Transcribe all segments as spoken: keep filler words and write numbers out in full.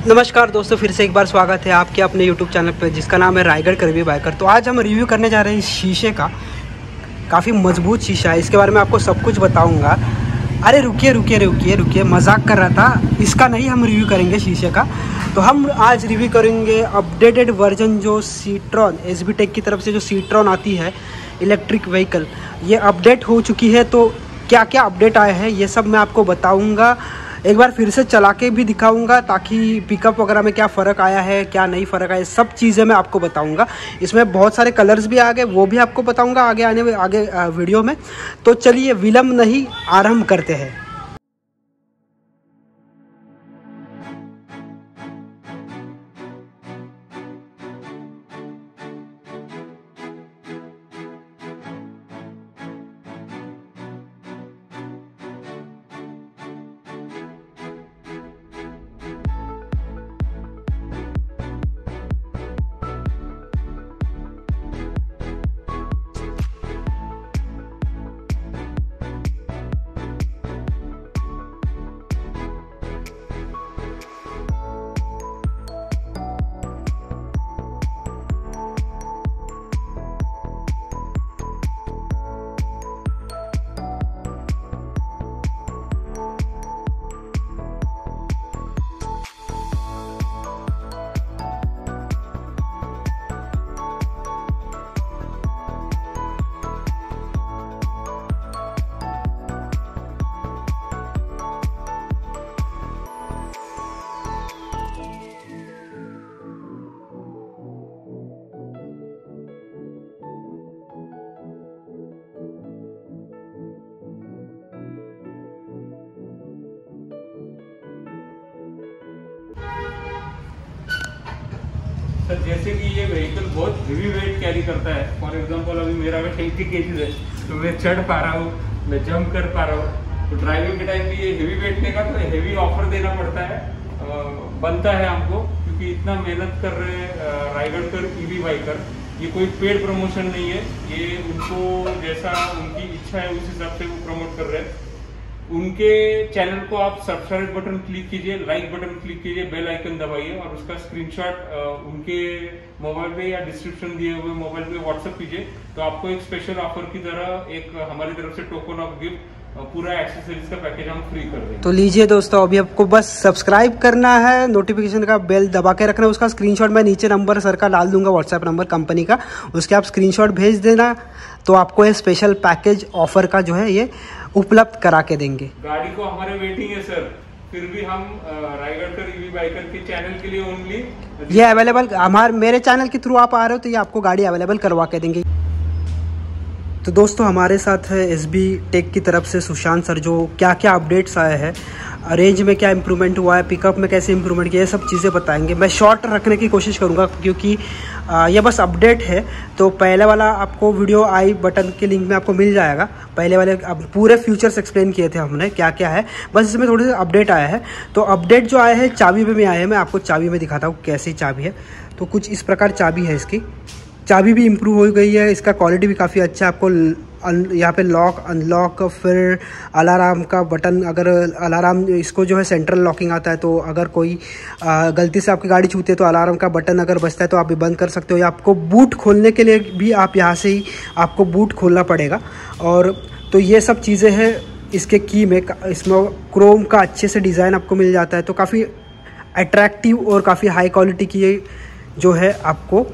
नमस्कार दोस्तों, फिर से एक बार स्वागत है आपके अपने यूट्यूब चैनल पर जिसका नाम है रायगढ़ का रिव्यू बाइकर। तो आज हम रिव्यू करने जा रहे हैं इस शीशे का। काफ़ी मजबूत शीशा है, इसके बारे में आपको सब कुछ बताऊंगा। अरे रुकिए रुकिए रुकिए रुकिए मजाक कर रहा था, इसका नहीं हम रिव्यू करेंगे शीशे का। तो हम आज रिव्यू करेंगे अपडेटेड वर्जन जो सीट्रॉन एस बी टेक की तरफ से जो सीट्रॉन आती है इलेक्ट्रिक व्हीकल, ये अपडेट हो चुकी है। तो क्या क्या अपडेट आए हैं ये सब मैं आपको बताऊंगा। एक बार फिर से चला के भी दिखाऊंगा ताकि पिकअप वगैरह में क्या फ़र्क आया है, क्या नहीं फ़र्क आया, सब चीज़ें मैं आपको बताऊंगा। इसमें बहुत सारे कलर्स भी आ गए, वो भी आपको बताऊंगा आगे आने आगे वीडियो में। तो चलिए विलम्ब नहीं, आरंभ करते हैं। सर जैसे कि ये व्हीकल बहुत हेवी वेट कैरी करता है। फॉर एग्जांपल अभी मेरा वेट एट्टी केजीज है, तो मैं चढ़ पा रहा हूँ, मैं जंप कर पा रहा हूँ। तो ड्राइविंग के टाइम भी ये हेवी वेट लेगा तो हेवी ऑफर देना पड़ता है, आ, बनता है हमको, क्योंकि इतना मेहनत कर रहे हैं रायगढ़ कर ईवी बाइकर। ये कोई पेड प्रमोशन नहीं है, ये उनको जैसा उनकी इच्छा है उस हिसाब से वो प्रमोट कर रहे हैं। उनके चैनल को आप सब्सक्राइब बटन क्लिक कीजिए, लाइक बटन क्लिक कीजिए, बेल आइकन दबाइए और उसका स्क्रीनशॉट उनके मोबाइल पे या डिस्क्रिप्शन दिए हुए मोबाइल पे व्हाट्सएप कीजिए। तो आपको एक स्पेशल ऑफर की तरह एक हमारी तरफ से टोकन ऑफ गिफ्ट पूरा एक्सेसरीज का पैकेज हम फ्री कर देंगे। तो लीजिए दोस्तों, अभी आपको बस सब्सक्राइब करना है, नोटिफिकेशन का बेल दबा के रखना है। उसका स्क्रीनशॉट मैं नीचे नंबर सर का डाल दूंगा, व्हाट्सएप नंबर कंपनी का, उसके आप स्क्रीनशॉट भेज देना। तो आपको ये स्पेशल पैकेज ऑफर का जो है ये उपलब्ध करा के देंगे। गाड़ी को हमारे वेटिंग है सर, फिर भी हम रायगढ़ कर ईवी बाइकर के चैनल के लिए ओनली ये अवेलेबल, हमारे मेरे चैनल के थ्रू आप आ रहे हो तो ये आपको गाड़ी अवेलेबल करवा के देंगे। तो दोस्तों हमारे साथ है एस बी टेक की तरफ से सुशांत सर, जो क्या क्या अपडेट्स आए हैं, रेंज में क्या इंप्रूवमेंट हुआ है, पिकअप में कैसे इंप्रूवमेंट किया, ये सब चीज़ें बताएंगे। मैं शॉर्ट रखने की कोशिश करूंगा क्योंकि आ, ये बस अपडेट है। तो पहले वाला आपको वीडियो आई बटन के लिंक में आपको मिल जाएगा। पहले वाले अब पूरे फ्यूचर्स एक्सप्लेन किए थे हमने क्या क्या है, बस इसमें थोड़े से अपडेट आया है। तो अपडेट जो आए हैं चाबी में आए हैं, मैं आपको चाबी में दिखाता हूँ कैसी चाबी है। तो कुछ इस प्रकार चाबी है, इसकी चाबी भी इम्प्रूव हो गई है, इसका क्वालिटी भी काफ़ी अच्छा है। आपको यहाँ पे लॉक अनलॉक, फिर अलार्म का बटन, अगर अलार्म इसको जो है सेंट्रल लॉकिंग आता है, तो अगर कोई आ, गलती से आपकी गाड़ी छूते है तो अलार्म का बटन अगर बजता है तो आप भी बंद कर सकते हो, या आपको बूट खोलने के लिए भी आप यहाँ से ही आपको बूट खोलना पड़ेगा। और तो ये सब चीज़ें हैं इसके की में। इसमें क्रोम का अच्छे से डिज़ाइन आपको मिल जाता है, तो काफ़ी अट्रैक्टिव और काफ़ी हाई क्वालिटी की जो है आपको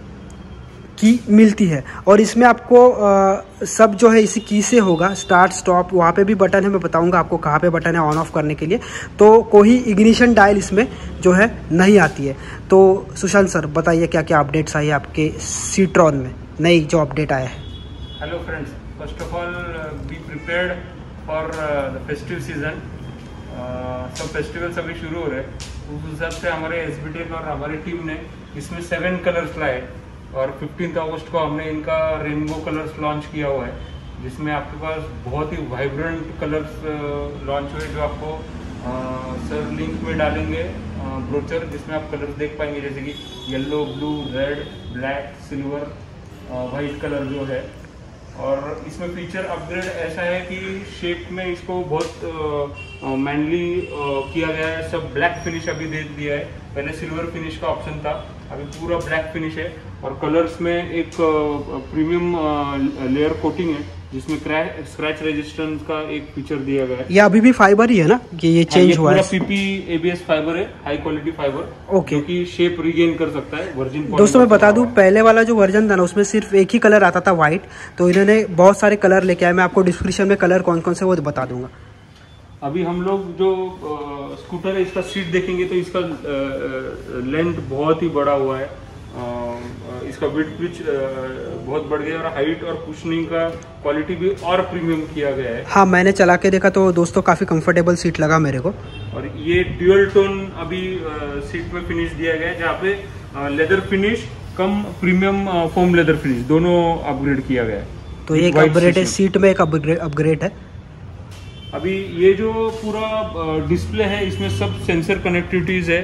की मिलती है। और इसमें आपको आ, सब जो है इसी की से होगा, स्टार्ट स्टॉप, वहाँ पे भी बटन है, मैं बताऊंगा आपको कहाँ पे बटन है ऑन ऑफ करने के लिए। तो कोई इग्निशन डायल इसमें जो है नहीं आती है। तो सुशांत सर बताइए क्या क्या अपडेट्स आई है आपके सीट्रॉन में, नई जो अपडेट आया है। Hello friends, first of all be prepared for the festive season. सब फेस्टिवल्स अभी शुरू हो रहे हैं, उस हिसाब से हमारे एस बी टेक और हमारी टीम ने इसमें सेवन कलर्स लाए और फिफ्टीन अगस्त को हमने इनका रेनबो कलर्स लॉन्च किया हुआ है, जिसमें आपके पास बहुत ही वाइब्रेंट कलर्स लॉन्च हुए, जो आपको सर लिंक में डालेंगे ब्रोचर, जिसमें आप कलर्स देख पाएंगे, जैसे कि yellow, blue, red, black, silver, white colour जो है। और इसमें फीचर अपग्रेड ऐसा है कि शेप में इसको बहुत मैनली किया गया है। सब ब्लैक फिनिश अभी दे दिया है, पहले सिल्वर फिनिश का ऑप्शन था, अभी पूरा ब्लैक फिनिश है। और कलर्स में एक प्रीमियम लेयर कोटिंग है जिसमें स्क्रैच रेजिस्टेंस का एक फीचर दिया गया है। ये अभी भी फाइबर ही है ना कि ये चेंज ये हुआ है? पूरा पीपी एबीएस फाइबर है, हाई क्वालिटी फाइबर। ओके, जो कि शेप रिगेन कर सकता है वर्जिन। दोस्तों मैं बता दूं, पहले वाला जो वर्जन था ना उसमें सिर्फ एक ही कलर आता था व्हाइट, तो इन्होंने बहुत सारे कलर लेके आए। मैं आपको डिस्क्रिप्शन में कलर कौन कौन से वो बता दूंगा। अभी हम लोग जो स्कूटर है इसका सीट देखेंगे तो इसका लेंथ बहुत ही बड़ा हुआ है, आ, इसका विड्थ पिच बहुत बढ़ गया और हाइट और कुशनिंग का क्वालिटी भी और प्रीमियम किया गया है। हाँ, मैंने चला के देखा तो दोस्तों काफ़ी कंफर्टेबल सीट लगा मेरे को। और ये ड्यूअल टोन अभी सीट में फिनिश दिया गया है, जहाँ पे leather finish cum premium foam leather finish दोनों अपग्रेड किया गया है। तो एक अपग्रेड है, सीट में एक अपग्रेड है। अभी ये जो पूरा डिस्प्ले है इसमें सब सेंसर कनेक्टिविटीज है,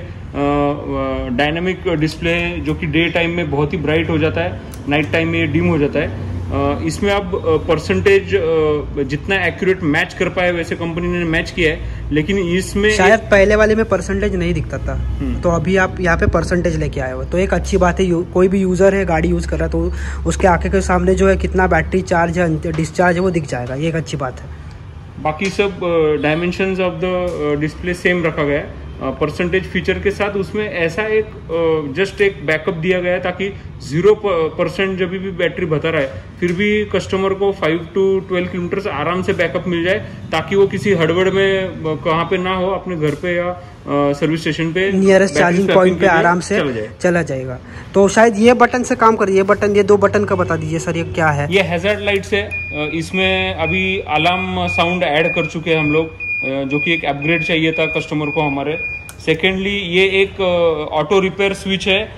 डायनामिक डिस्प्ले है जो कि डे टाइम में बहुत ही ब्राइट हो जाता है, नाइट टाइम में ये डिम हो जाता है। इसमें अब परसेंटेज जितना एक्यूरेट मैच कर पाए वैसे कंपनी ने मैच किया है, लेकिन इसमें शायद पहले वाले में परसेंटेज नहीं दिखता था, तो अभी आप यहाँ पे परसेंटेज लेके आए हो, तो एक अच्छी बात है। कोई भी यूजर है गाड़ी यूज कर रहा है तो उसके आंखें के सामने जो है कितना बैटरी चार्ज है, डिस्चार्ज है, वो दिख जाएगा, ये एक अच्छी बात है। बाकी सब dimensions of the display same रखा गया है। परसेंटेज uh, फीचर के साथ उसमें ऐसा एक जस्ट uh, एक बैकअप दिया गया है ताकि जीरो परसेंट जब भी बैटरी बता रहा है फिर भी कस्टमर को फाइव टू ट्वेल्व किलोमीटर आराम से बैकअप मिल जाए, ताकि वो किसी हड़बड़ में कहाँ पे ना हो, अपने घर पे या सर्विस स्टेशन पे नियरेस्ट चार्जिंग पॉइंट पे आराम से चला, जाए। चला जाएगा। तो शायद ये बटन से काम कर, ये बटन, ये दो बटन का बता दीजिए सर, ये क्या है? ये हैजर्ड लाइट्स है, इसमें अभी अलार्म साउंड ऐड कर चुके हैं हम लोग, जो कि एक अपग्रेड चाहिए था कस्टमर को हमारे। सेकेंडली ये एक ऑटो रिपेयर स्विच है,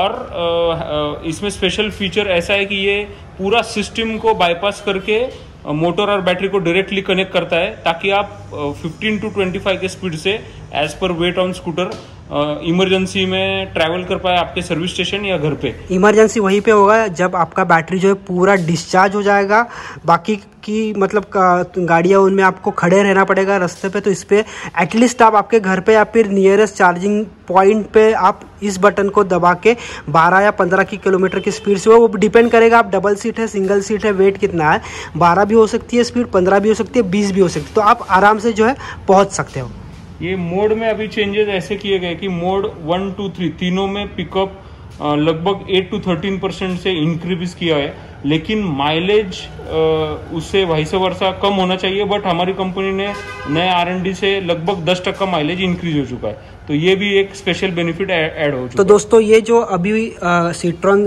और इसमें स्पेशल फीचर ऐसा है कि ये पूरा सिस्टम को बाईपास करके मोटर और बैटरी को डायरेक्टली कनेक्ट करता है, ताकि आप फिफ्टीन टू ट्वेंटी फाइव के स्पीड से as per weight on scooter emergency में ट्रैवल कर पाए आपके सर्विस स्टेशन या घर पे। इमरजेंसी वहीं पे होगा जब आपका बैटरी जो है पूरा डिस्चार्ज हो जाएगा, बाकी की मतलब गाड़ियाँ उनमें आपको खड़े रहना पड़ेगा रास्ते पे, तो इस पे एटलीस्ट आप आपके घर पे या फिर नियरेस्ट चार्जिंग पॉइंट पे आप इस बटन को दबा के बारह या पंद्रह की किलोमीटर की स्पीड से, वो डिपेंड करेगा आप डबल सीट है, सिंगल सीट है, वेट कितना है, बारह भी हो सकती है स्पीड, पंद्रह भी हो सकती है, बीस भी हो सकती है, तो आप आराम से जो है पहुँच सकते हो। ये मोड में अभी चेंजेस ऐसे किए गए कि मोड वन टू थ्री तीनों में पिकअप लगभग एट टू थर्टीन परसेंट से इंक्रीज किया है, लेकिन माइलेज उससे वैसे वर्षा कम होना चाहिए, बट हमारी कंपनी ने नए आर एन डी से लगभग दस टक्का माइलेज इंक्रीज हो चुका है, तो ये भी एक स्पेशल बेनिफिट ऐड हो चुका है। तो दोस्तों ये जो अभी सीट्रॉन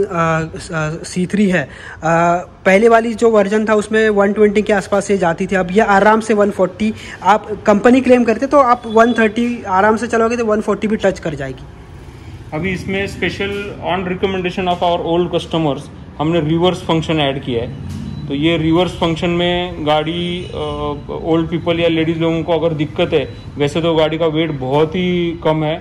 सी थ्री है, आ, पहले वाली जो वर्जन था उसमें वन ट्वेंटी के आसपास से जाती थी, अब ये आराम से वन फोर्टी, आप कंपनी क्लेम करते तो आप वन थर्टी आराम से चलोगे तो वन फोर्टी भी टच कर जाएगी। अभी इसमें special on recommendation of our old customers हमने रिवर्स फंक्शन ऐड किया है, तो ये रिवर्स फंक्शन में गाड़ी ओल्ड पीपल या लेडीज लोगों को अगर दिक्कत है, वैसे तो गाड़ी का वेट बहुत ही कम है,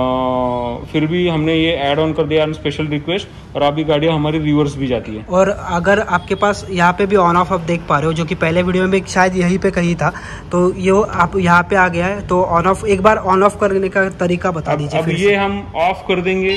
आ, फिर भी हमने ये ऐड ऑन कर दिया ऑन स्पेशल रिक्वेस्ट, और अभी गाड़ियाँ हमारी रिवर्स भी जाती है। और अगर आपके पास यहाँ पे भी ऑन ऑफ आप देख पा रहे हो, जो कि पहले वीडियो में शायद यहीं पे कही था, तो ये आप यहाँ पे आ गया है, तो ऑन ऑफ एक बार ऑन ऑफ करने का तरीका बता दीजिए। अब ये हम ऑफ कर देंगे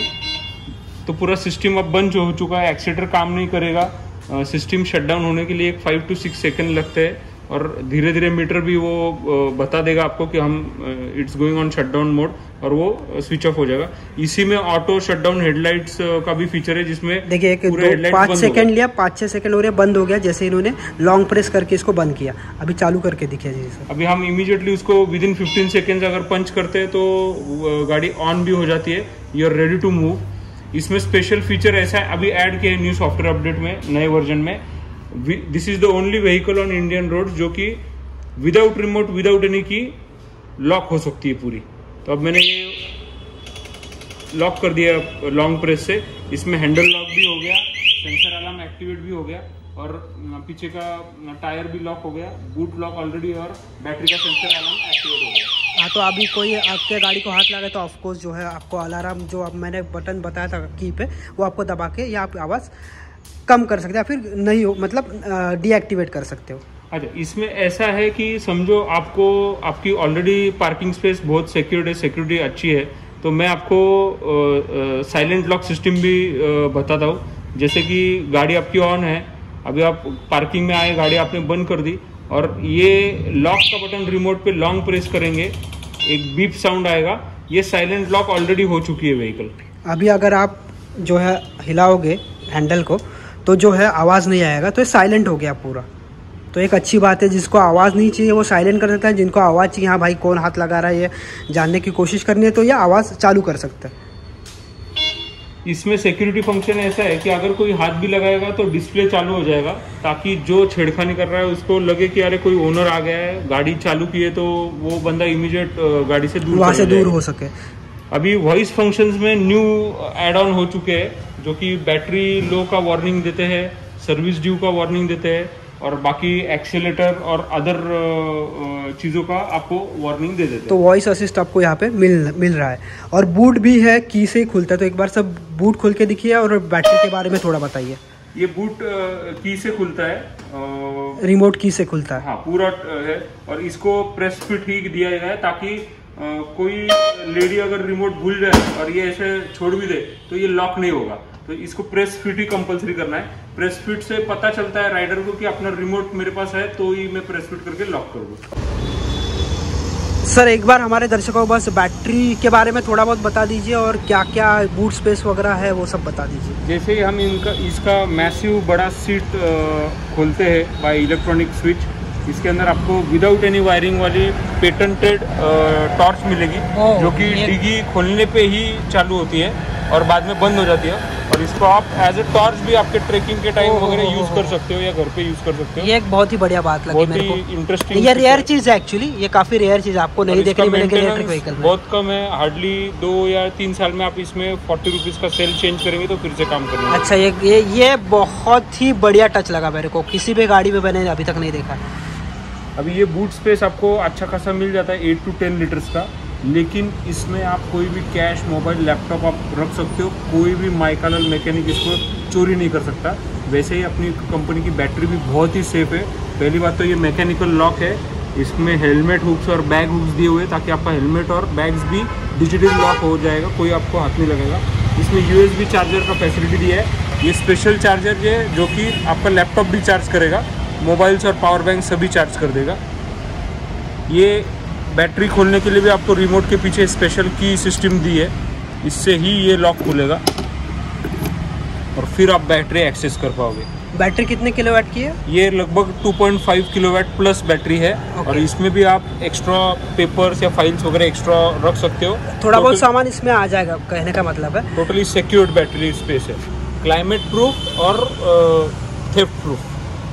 तो पूरा सिस्टम अब बंद हो चुका है, एक्सीटर काम नहीं करेगा, सिस्टम शटडाउन होने के लिए एक फाइव टू सिक्स सेकेंड लगते हैं, और धीरे धीरे मीटर भी वो बता देगा आपको कि हम it's going on shutdown mode, और वो स्विच ऑफ हो जाएगा। इसी में ऑटो शटडाउन हेडलाइट्स का भी फीचर है, जिसमें देखिए एक दो पाँच सेकंड लिया, पाँच छः सेकंड हो रहे बंद हो गया, जैसे इन्होंने लॉन्ग प्रेस करके इसको बंद किया। अभी चालू करके दिखिए जी सर। अभी हम इमीडिएटली उसको विद इन फिफ्टीन सेकेंड्स अगर पंच करते हैं तो गाड़ी ऑन भी हो जाती है, you are ready to move. इसमें स्पेशल फीचर ऐसा है अभी ऐड किया है न्यू सॉफ्टवेयर अपडेट में, नए वर्जन में, this is the only vehicle on Indian road जो कि without remote without any key lock हो सकती है पूरी। तो अब मैंने ये लॉक कर दिया लॉन्ग प्रेस से, इसमें हैंडल लॉक भी हो गया, सेंसर अलार्म एक्टिवेट भी हो गया, और पीछे का टायर भी लॉक हो गया, बूट लॉक ऑलरेडी, और बैटरी का सेंसर अलार्म एक्टिवेट हो गया। हाँ, तो अभी कोई आपके गाड़ी को हाथ लगा तो ऑफकोर्स जो है आपको अलार्म, जो अब मैंने बटन बताया था की पे, वो आपको दबा के या आप आवाज़ कम कर सकते हैं या फिर नहीं हो मतलब डीएक्टिवेट कर सकते हो। अच्छा, इसमें ऐसा है कि समझो आपको आपकी ऑलरेडी पार्किंग स्पेस बहुत सिक्योर्ड है, सिक्योरिटी अच्छी है, तो मैं आपको साइलेंट लॉक सिस्टम भी uh, बताता हूँ। जैसे कि गाड़ी आपकी ऑन है, अभी आप पार्किंग में आए, गाड़ी आपने बंद कर दी और ये लॉक का बटन रिमोट पे लॉन्ग प्रेस करेंगे, एक बीप साउंड आएगा, ये साइलेंट लॉक ऑलरेडी हो चुकी है व्हीकल। अभी अगर आप जो है हिलाओगे हैंडल को तो जो है आवाज़ नहीं आएगा, तो ये साइलेंट हो गया पूरा। तो एक अच्छी बात है, जिसको आवाज़ नहीं चाहिए वो साइलेंट कर सकता है, जिनको आवाज़ चाहिए, हाँ भाई कौन हाथ लगा रहा है ये जानने की कोशिश करनी है, तो ये आवाज़ चालू कर सकता है। इसमें सिक्योरिटी फंक्शन ऐसा है कि अगर कोई हाथ भी लगाएगा तो डिस्प्ले चालू हो जाएगा, ताकि जो छेड़खानी कर रहा है उसको लगे कि अरे कोई ओनर आ गया है, गाड़ी चालू की है, तो वो बंदा इमीडिएट गाड़ी से दूर वहाँ से दूर हो सके। अभी वॉइस फंक्शंस में न्यू एड ऑन हो चुके हैं, जो कि बैटरी लो का वार्निंग देते हैं, सर्विस ड्यू का वार्निंग देते हैं, और बाकी एक्सीलेटर और अदर चीज़ों का आपको वार्निंग दे देते हैं। तो वॉइस असिस्ट आपको यहाँ पे मिल मिल रहा है। और बूट भी है, की से खुलता है, तो एक बार सब बूट खोल के दिखिए और बैटरी के बारे में थोड़ा बताइए। ये बूट की से खुलता है, रिमोट की से खुलता है। हाँ, पूरा है, और इसको प्रेस फिट ही दिया गया है, ताकि आ, कोई लेडी अगर रिमोट भूल जाए और ये ऐसे छोड़ भी दे तो ये लॉक नहीं होगा। तो इसको प्रेस फिट ही कंपलसरी करना है। प्रेस फिट से पता चलता है राइडर को कि अपना रिमोट मेरे पास है, तो ही मैं प्रेस फिट करके लॉक करूँगा। सर एक बार हमारे दर्शकों को बस बैटरी के बारे में थोड़ा बहुत बता दीजिए, और क्या क्या बूट स्पेस वगैरह है वो सब बता दीजिए। जैसे ही हम इनका इसका मैसिव बड़ा सीट खोलते हैं बाय इलेक्ट्रॉनिक स्विच, इसके अंदर आपको विदाउट एनी वायरिंग वाली पेटेंटेड टॉर्च मिलेगी, जो कि डिगी खोलने पे ही चालू होती है और बाद में बंद हो जाती है। और इसको आप एज ए टॉर्च भी आपके ट्रेकिंग के टाइम वगैरह यूज कर सकते हो या घर पे यूज कर सकते हो। ये एक बहुत ही बढ़िया बात लगी मेरे को, इंटरेस्टिंग। ये रेयर चीज है एक्चुअली, ये काफी रेयर चीज आपको नहीं देखने मिलेगी इलेक्ट्रिक व्हीकल में। बहुत कम है, हार्डली दो या तीन साल में आप इसमें फोर्टी रुपीज का सेल चेंज करेंगे तो फिर से काम करेंगे। अच्छा, ये ये ये बहुत ही बढ़िया टच लगा मेरे को, किसी भी गाड़ी में मैंने अभी तक नहीं देखा। अभी ये बूट स्पेस आपको अच्छा खासा मिल जाता है, एट टू टेन लीटर्स का, लेकिन इसमें आप कोई भी कैश, मोबाइल, लैपटॉप आप रख सकते हो। कोई भी माइकालल मैकेनिक इसको चोरी नहीं कर सकता। वैसे ही अपनी कंपनी की बैटरी भी बहुत ही सेफ है। पहली बात तो ये मैकेनिकल लॉक है, इसमें हेलमेट हुक्स और बैग हुक्स दिए हुए, ताकि आपका हेलमेट और बैग्स भी डिजिटल लॉक हो जाएगा, कोई आपको हाथ नहीं लगेगा। इसमें यूएसबी चार्जर का फैसिलिटी दिया है, ये स्पेशल चार्जर है जो कि आपका लैपटॉप भी चार्ज करेगा, मोबाइल्स और पावर बैंक सभी चार्ज कर देगा। ये बैटरी खोलने के लिए भी आपको रिमोट के पीछे स्पेशल की सिस्टम दी है, इससे ही ये लॉक खुलेगा और फिर आप बैटरी एक्सेस कर पाओगे। बैटरी कितने किलोवाट की है? ये लगभग two point five kilowatt plus battery है। okay. और इसमें भी आप एक्स्ट्रा पेपर्स या फाइल्स वगैरह एक्स्ट्रा रख सकते हो। थोड़ा बहुत सामान इसमें आ जाएगा, कहने का मतलब है। टोटली सिक्योर्ड बैटरी स्पेस है, क्लाइमेट प्रूफ और थेफ्ट प्रूफ।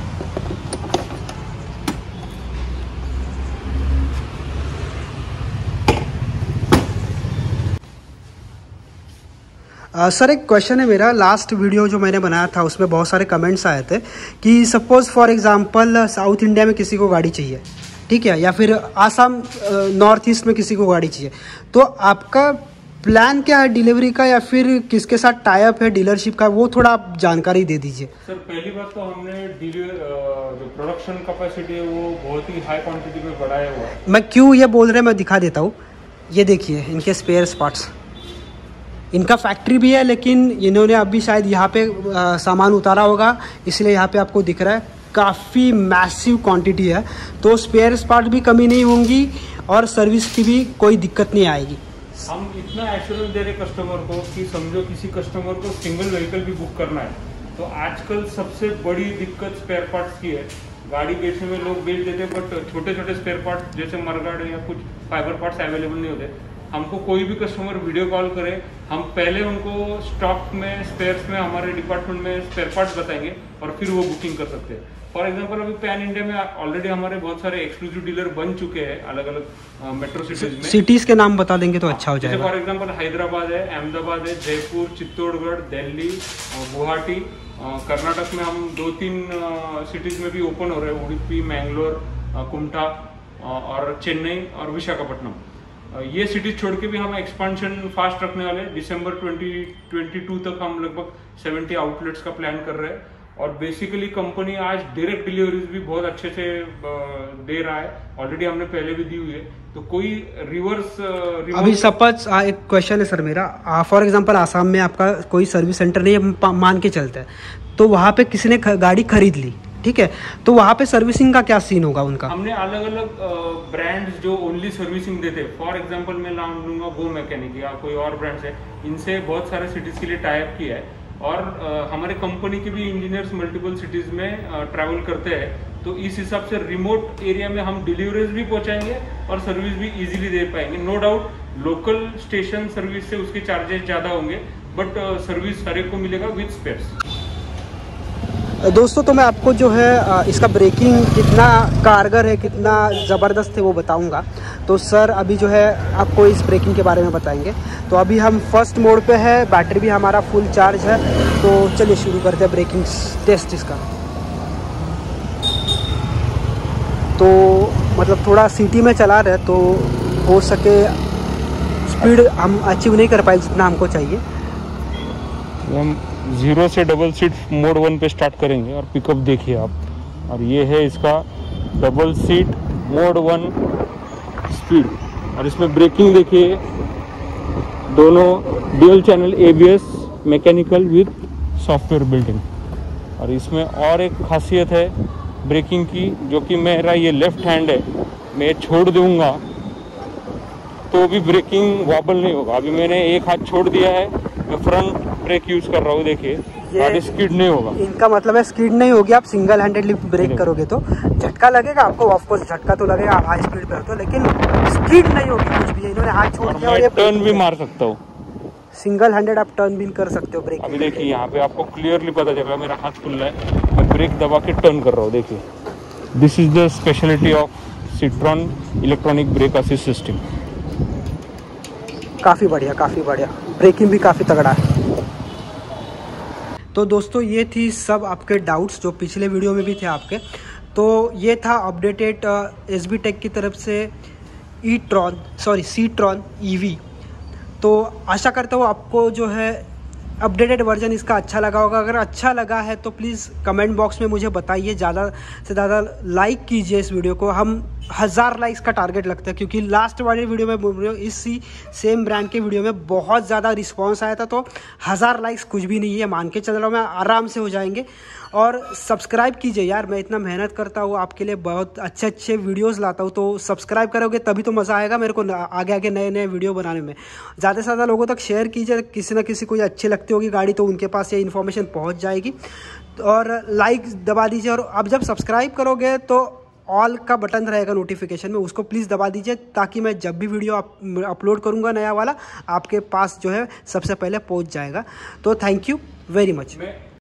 सर uh, एक क्वेश्चन है मेरा, लास्ट वीडियो जो मैंने बनाया था उसमें बहुत सारे कमेंट्स आए थे कि suppose for example south India में किसी को गाड़ी चाहिए, ठीक है, या फिर आसाम नॉर्थ ईस्ट में किसी को गाड़ी चाहिए, तो आपका प्लान क्या है डिलीवरी का, या फिर किसके साथ टाई अप है डीलरशिप का, वो थोड़ा आप जानकारी दे दीजिए। सर पहली बात तो हमने जो प्रोडक्शन कैपेसिटी है वो बहुत ही हाई क्वांटिटी में बढ़ाया हुआ है। मैं क्यों ये बोल रहे हैं मैं दिखा देता हूँ। ये देखिए इनके स्पेयर पार्ट्स, इनका फैक्ट्री भी है, लेकिन इन्होंने अभी शायद यहाँ पे आ, सामान उतारा होगा, इसलिए यहाँ पे आपको दिख रहा है काफ़ी मैसिव क्वांटिटी है। तो स्पेयर पार्ट भी कमी नहीं होंगी और सर्विस की भी कोई दिक्कत नहीं आएगी। हम इतना एश्योरेंस दे रहे कस्टमर को कि समझो किसी कस्टमर को सिंगल व्हीकल भी बुक करना है, तो आजकल सबसे बड़ी दिक्कत स्पेयर पार्ट्स की है। गाड़ी बेचने में लोग बेच देते हैं, बट छोटे छोटे स्पेयर पार्ट्स जैसे मरगाड़ या कुछ फाइबर पार्ट्स अवेलेबल नहीं होते। हमको कोई भी कस्टमर वीडियो कॉल करे, हम पहले उनको स्टॉक में, स्पेयर्स में, हमारे डिपार्टमेंट में स्पेयर पार्ट्स बताएंगे और फिर वो बुकिंग कर सकते हैं। फॉर एग्जांपल अभी पैन इंडिया में ऑलरेडी हमारे बहुत सारे एक्सक्लूसिव डीलर बन चुके हैं अलग अलग मेट्रो सिटीज में। सिटीज के नाम बता देंगे तो अच्छा हो जाएगा। फॉर एग्जांपल हैदराबाद है, अहमदाबाद है, जयपुर, चित्तौड़गढ़, दिल्ली, गुवाहाटी। कर्नाटक में हम दो तीन सिटीज में भी ओपन हो रहे हैं, उडुपी, मैंगलोर, कुमटा और चेन्नई और विशाखापट्टनम। ये सिटीज छोड़ के भी हम एक्सपांशन फास्ट रखने वाले हैं। दिसंबर ट्वेंटी ट्वेंटी टू तक हम लगभग सेवेंटी आउटलेट्स का प्लान कर रहे हैं। और बेसिकली कंपनी आज डायरेक्ट डिलीवरीज भी बहुत अच्छे से दे रहा है, ऑलरेडी हमने पहले भी दी हुई है। तो कोई रिवर्स अभी सपोज एक क्वेश्चन है सर मेरा, फॉर एग्जांपल आसाम में आपका कोई सर्विस सेंटर नहीं है, मान के चलते हैं, तो वहाँ पे किसी ने गाड़ी खरीद ली, ठीक है, तो वहाँ पे सर्विसिंग का क्या सीन होगा उनका? हमने अलग अलग ब्रांड्स जो ओनली सर्विसिंग देते हैं, फॉर एग्जांपल मैं नाम लूंगा गो मैकेनिक या कोई और ब्रांड्स है, इनसे बहुत सारे सिटीज के लिए टाई अप किया है। और uh, हमारे कंपनी के भी इंजीनियर्स मल्टीपल सिटीज में ट्रैवल uh, करते हैं, तो इस हिसाब से रिमोट एरिया में हम डिलीवरीज भी पहुंचाएंगे और सर्विस भी इजीली दे पाएंगे। No doubt local station service से उसके चार्जेस ज़्यादा होंगे, बट सर्विस हर एक को मिलेगा विद स्पेयर्स। दोस्तों तो मैं आपको जो है इसका ब्रेकिंग कितना कारगर है, कितना ज़बरदस्त है वो बताऊंगा। तो सर अभी जो है आपको इस ब्रेकिंग के बारे में बताएंगे। तो अभी हम फर्स्ट मोड पे है, बैटरी भी हमारा फुल चार्ज है, तो चलिए शुरू करते हैं ब्रेकिंग टेस्ट इसका। तो मतलब थोड़ा सिटी में चला रहे तो हो सके स्पीड हम अचीव नहीं कर पाए जितना हमको चाहिए। हम जीरो से डबल सीट मोड वन पे स्टार्ट करेंगे और पिकअप देखिए आप, और ये है इसका double seat mode one speed. और इसमें ब्रेकिंग देखिए, दोनों dual channel ABS mechanical with software building. और इसमें और एक खासियत है ब्रेकिंग की, जो कि मेरा ये लेफ्ट हैंड है, मैं छोड़ दूंगा तो भी ब्रेकिंग वॉबल नहीं होगा। अभी मैंने एक हाथ छोड़ दिया है, मैं फ्रंट ब्रेक यूज कर रहा हूँ, देखिए गाड़ी स्किड नहीं होगा। इनका मतलब है स्किड नहीं होगी, आप सिंगल हैंडेडली ब्रेक करोगे तो झटका लगेगा आपको, ऑफकोर्स झटका तो लगेगा, आप हाई स्पीड पे हो तो, लेकिन स्किड नहीं होगी कुछ भी। इन्होंने हाथ छोड़ दिया और ये टर्न भी मार सकता हूँ, सिंगल हैंडेड आप टर्न भी कर सकते हो ब्रेक। अभी देखिए यहाँ पे आपको क्लियरली पता चल रहा है मेरा हाथ खुल रहा है, मैं ब्रेक दबा के टर्न कर रहा हूँ। देखिए this is the speciality of Citroen electronic brake assist system. काफ़ी बढ़िया, काफ़ी बढ़िया, ब्रेकिंग भी काफ़ी तगड़ा है। तो दोस्तों ये थी सब आपके डाउट्स जो पिछले वीडियो में भी थे आपके। तो ये था अपडेटेड एस बी टेक की तरफ से E tron sorry C tron E V. तो आशा करता हूँ आपको जो है अपडेटेड वर्जन इसका अच्छा लगा होगा। अगर अच्छा लगा है तो प्लीज़ कमेंट बॉक्स में मुझे बताइए, ज़्यादा से ज़्यादा लाइक कीजिए इस वीडियो को। हम हज़ार लाइक्स का टारगेट लगता है, क्योंकि लास्ट वाली वीडियो में बोल रही हूँ, इसी सेम ब्रांड के वीडियो में बहुत ज़्यादा रिस्पांस आया था। तो हज़ार लाइक्स कुछ भी नहीं है, मान के चल रहा हूँ मैं, आराम से हो जाएंगे। और सब्सक्राइब कीजिए यार, मैं इतना मेहनत करता हूँ आपके लिए, बहुत अच्छे अच्छे वीडियोस लाता हूँ, तो सब्सक्राइब करोगे तभी तो मज़ा आएगा मेरे को आगे आगे नए नए वीडियो बनाने में। ज़्यादा से ज़्यादा लोगों तक शेयर कीजिए, किसी ना किसी को ये अच्छी लगती होगी गाड़ी तो उनके पास ये इन्फॉर्मेशन पहुँच जाएगी। और लाइक दबा दीजिए, और अब जब सब्सक्राइब करोगे तो ऑल का बटन रहेगा नोटिफिकेशन में, उसको प्लीज़ दबा दीजिए, ताकि मैं जब भी वीडियो अपलोड करूँगा नया वाला आपके पास जो है सबसे पहले पहुँच जाएगा। तो थैंक यू वेरी मच।